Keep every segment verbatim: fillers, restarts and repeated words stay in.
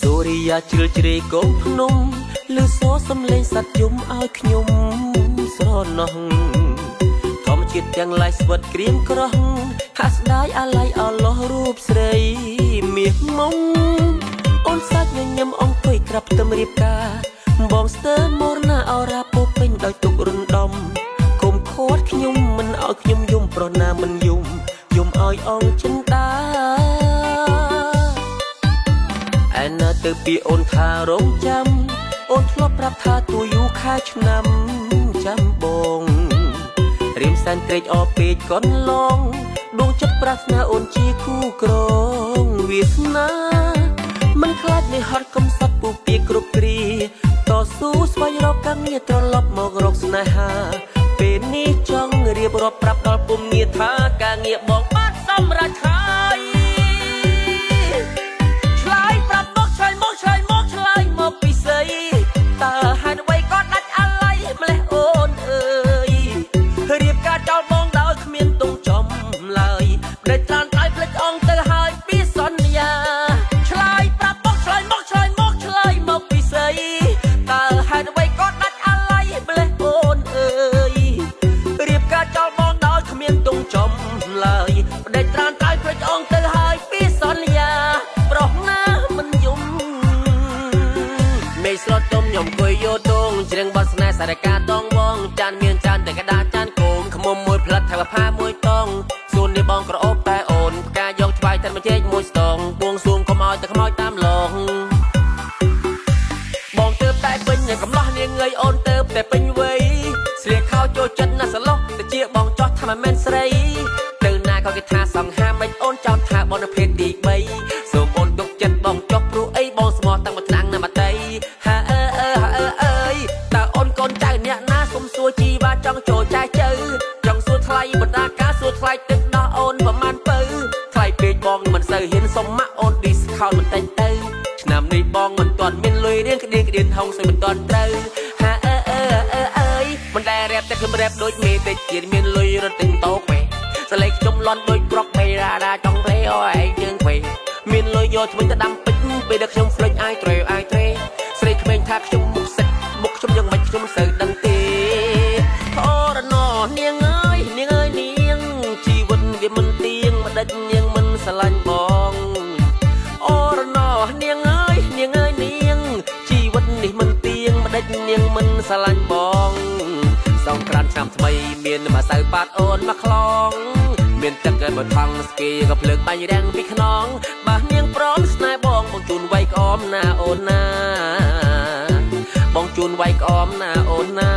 សូរិយាជ្រឿជ្រេកូនភ្នំលឺសូរសំឡេងសត្វយំឲ្យខ្ញុំស្រណោះធម្មជាតិទាំងឡាយស្វិតក្រៀមក្រោះហាក់ស្ដាយអាឡ័យអលោះរូបស្រីមាសមុំអូនសាច់ញញឹមអង្គុយក្រាបផ្ទឹមរៀបការបងស្ទើរមរណាអរ៉ាពោពេញដោយទុករំដំគុំខួតខ្ញុំមិនឲ្យខ្ញុំយំប្រណាមិនយំយំឲ្យអង្គចិនតាឯណាទៅពីអូនថារងចាំអូនធ្លាប់ប្រាប់ថាទួយូរខែឆ្នាំចាំបងរៀមសែនត្រេកអរពេកកន្លងដួងចិត្តប្រាថ្នាអូនជាគូក្រងវាសនាមិនខ្លាចនៃហត់កំសត់ពូពីគ្រប់គ្រាតស៊ូស្វែងរកការងារត្រឡប់មករកស្នេហាពេលនេះចង់រៀបរាប់ប្រាប់ដល់ពុំងារថាការងារបងបានសម្រេចហើយឆ្លើយប្រាប់មកឆ្លើយមកឆ្លើយមកឆ្លើយមកពីស្អីតើហេតុអ្វីក៏ដាច់អាឡ័យម្លេះអូនអើយរៀបការចោលបងដោយគ្មានទងចំឡើយដែលត្រានឲ្យផ្លេចអងទៅហើយពីសន្យាឆ្លើយប្រាប់មកឆ្លើយមកឆ្លើយមកឆ្លើយមកពីស្អីតើហេតុអ្វីក៏ដាច់អាឡ័យម្លេះអូនអើយរៀបការចោលបងដោយគ្មានទងចំឡើយដែលត្រានឲ្យផ្លេចអងទៅហើយពីសន្យាប្រុសណាមិនយំមេស្លុតទុំខ្ញុំគួយយោទងជ្រៀងបទស្នេហ៍សារកាតងវងចានមានចានតែកដាចានកូនខ្មុំមួយផ្លិតថែវផាមួយតងសួននេះបងក្រអូបតែអូនផ្កាយកឆ្វាយតែមួយជែកមួយស្តងបួងសួងកុំឲ្យតែខ្មោចតាមឡងបងទៅតែពេញកំឡោះនាងងើយអូនទៅតែពេញវ័យស្លៀកខោចូលចិត្តណាស់សឡោះទៅជាបងចោះថាមិនមែនស្រីទៅណាក៏គេថាសង្ហាមិនអូនចោទថាបងនៅភេទទីបីសូមអូនទុកចិត្តបងចោះព្រោះអីបងស្មោះតាំងមកឆ្នាំងណាមកតៃហាអើអើអើអើយតើអូនកូនចៅអ្នកណាសុំសួរជីវ៉ាចង់ចូលចែកជើចង់សួរថ្លៃបណ្ដាការសួរថ្លៃទឹកដោះអូនប្រមាណពៅថ្លៃពេកបងមិនសូវហ៊ានសុំម៉ាក់អូន discount បន្តិចទៅឆ្នាំនេះបងមិនទាន់មានលុយរៀងក្តៀងក្តៀនហុងស្អីមិនទាន់ត្រូវហាអើអើអើអើយមិនដែលរ៉េបតែខ្ញុំរ៉េបដូចមេតិចទៀតមានលុយរត់ទិញតោពេសលេងខ្ញុំលន់ដូចប្រុកមេរ៉ាដាចង់រេអូឯងយើងពេមានលុយយកឆ្មិញទៅដាំពេជ្រពេលដែលខ្ញុំភ្លេចអាយត្រេអាយត្រេស្រីក្មេងថាខ្ញុំមុខសិតមុខខ្ញុំយ៉ាងម៉េចខ្ញុំមិនសូវដឹងទេអូរណោនាងអើយនាងអើយនាងជីវិតវាមិនទៀងមិនដេចនាងមិនស្រឡាញ់បងអូរណោនាងអើយនាងអើយនាងជីវិតនេះមិនទៀងមិនដេចនាងមិនស្រឡាញ់បងសងក្រានឆ្នាំថ្មីមានមកសៅប៉ាតអូនមកខ្លងមានទឹកឲ្យមកថងស្គីក៏ភ្លើងបាញ់រាំងពីខ្នងបាសនាងព្រមស្នេហ៍បងបងជូនវាយក្អមណាអូនណាបងជូនវាយក្អមណាអូនណា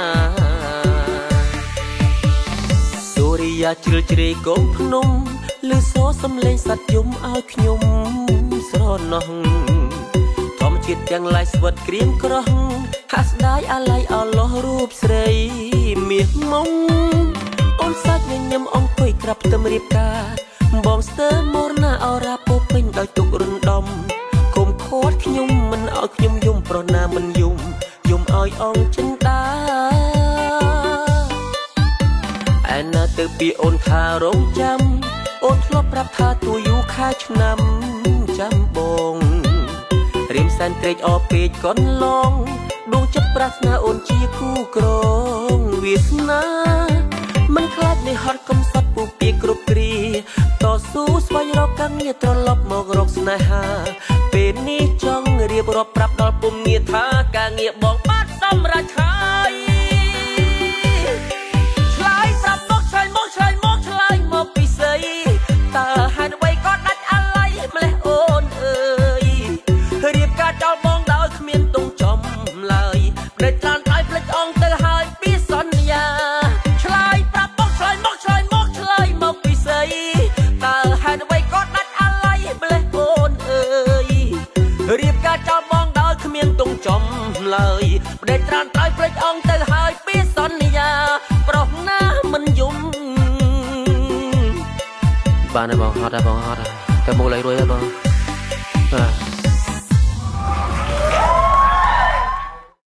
សូរិយាជ្រឿជ្រេកូនភ្នំលឺសូរសំឡេងសត្វយំឲ្យខ្ញុំស្រណោះធម្មជាតិទាំងឡាយស្វិតក្រៀមក្រោះហាក់ស្ដាយអាឡ័យអលោះរូបស្រីមាសមុំអូនសាច់ញញឹមអង្គុយក្រាបផ្ទឹមរៀបការបងស្ទើរមរណាអរ៉ាពោពេញដោយទុករំដំគុំខួតខ្ញុំមិនឲ្យខ្ញុំយំប្រណាមិនយំយំឲ្យអង្គចិនតាឯណាទៅពីអូនថារងចាំអូនធ្លាប់ប្រាប់ថាទួយូរខែឆ្នាំចាំបងរៀមសែនត្រេកអរពេកកន្លងដួងចិត្តប្រាថ្នាអូនជាគូក្រងវាសនាមិនខ្លាចនៃហត់កំសត់ពូពីគ្រប់គ្រាតស៊ូស្វែងរកការងារត្រឡប់មករកស្នេហាពេលនេះចង់រៀបរាប់ប្រាប់ដល់ពុំងារថាការងារបងបានសម្រេចហើយឆ្លើយប្រាប់មកឆ្លើយមកឆ្លើយមកឆ្លើយមកពីស្អីតើហេតុអ្វីក៏ដាច់អាឡ័យម្លេះអូនអើយរៀបការចោលបងដោយគ្មានទងចំឡើយដែលត្រានឲ្យផ្លេចអងទៅហើយពីសន្យាឆ្លើយប្រាប់មកឆ្លើយមកឆ្លើយមកឆ្លើយមកពីស្អីតើហេតុអ្វីក៏ដាច់អាឡ័យម្លេះអូនអើយរៀបការចោលបងដោយគ្មានទងចំឡើយដែលត្រានឲ្យផ្លេចអងទៅហើយពីសន្យាប្រុសណាមិនយំបានហើយបងហត់ហើយបងហត់ហើយតែមកលេងរួយហើយបង